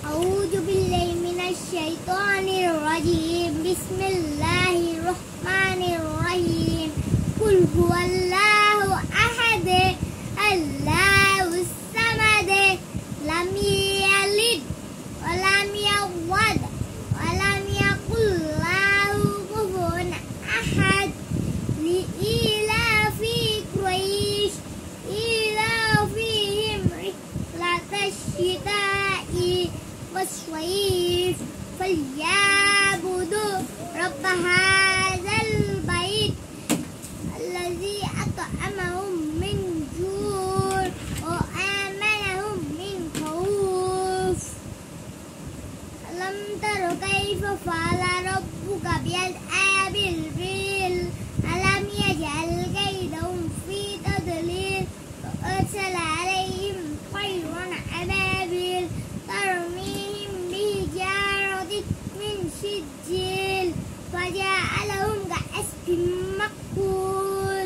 أعوذ بالله من الشيطان الرجيم بسم الله الرحمن الرحيم قل هو الله أحد الله الصمد لم يلد ولم يولد ولم يكن له كفوا أحد لإيلاف قريش إيلافهم رحلة الشتاء والصيف فليعبدوا رب هذا البيت الذي أطعمهم من جوع وآمنهم من خوف ألم تر كيف فعل ربك بأصحاب الفيل ألم يجعل كيدهم في تضليل وأرسل عليهم طيرا أبابيل ترميهم بحجارة من سجيل فجعلهم كعصف مأكول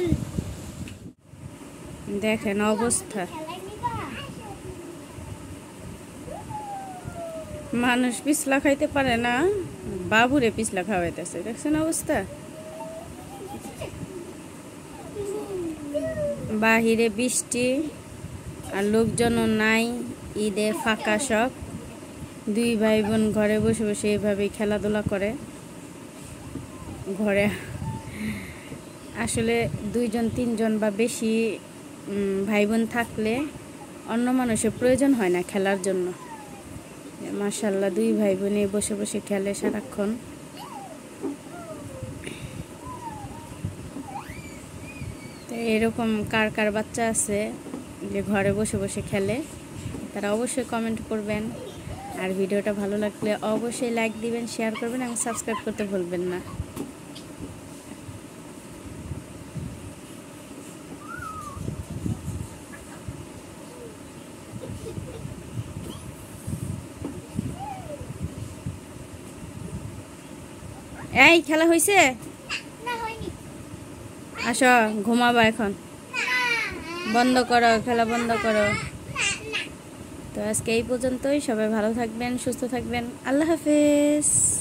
দেখেন অবস্থা মানুষ পিছলা খাইতে পারে না বাবুরে পিছলা খাওয়াইতেছে দেখছেন অবস্থা বাহিরে বৃষ্টি আর লোকজনও নাই ঈদে ফাঁকা সব দুই ভাই বোন ঘরে বসে বসে এইভাবে খেলাধুলা করে ঘরে আসলে দুইজন তিনজন বা বেশি ভাই বোন থাকলে অন্য মানুষের প্রয়োজন হয় না খেলার জন্য মাশাআল্লাহ দুই ভাই বোনে বসে বসে খেলে সারাক্ষণ তো এরকম কার কার বাচ্চা আছে যে ঘরে বসে বসে খেলে তারা অবশ্যই কমেন্ট করবেন আর ভিডিওটা ভালো লাগলে অবশ্যই লাইক দিবেন শেয়ার করবেন এবং সাবস্ক্রাইব করতে ভুলবেন না এই খেলা হইছে আসো ঘুমাবা এখন বন্ধ করো খেলা বন্ধ করো তো আজকে এই পর্যন্তই সবাই ভালো থাকবেন সুস্থ থাকবেন আল্লাহ হাফেজ